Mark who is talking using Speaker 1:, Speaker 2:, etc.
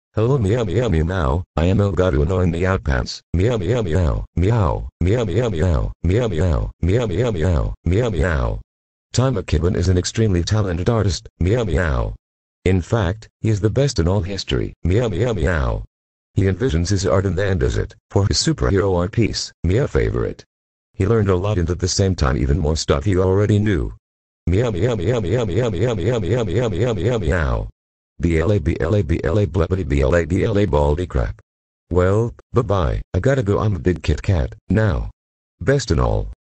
Speaker 1: Hello meow meow meow meow, I am Elgato annoying the outpants. Meow meow meow, meow, meow meow meow, meow meow, meow meow meow, meow meow. Ty McKibben is an extremely talented artist. Meow meow. In fact, he is the best in all history. Meow meow meow. He envisions his art and then does it, for his superhero art piece. Meow favorite. He learned a lot and at the same time even more stuff he already knew. Meow meow meow meow meow meow meow meow meow meow meow meow. BLA BLA BLA bleppity BLA BLA baldy crap. Well, bye-bye, I gotta go, I'm a big Kit Kat, now. Best in all.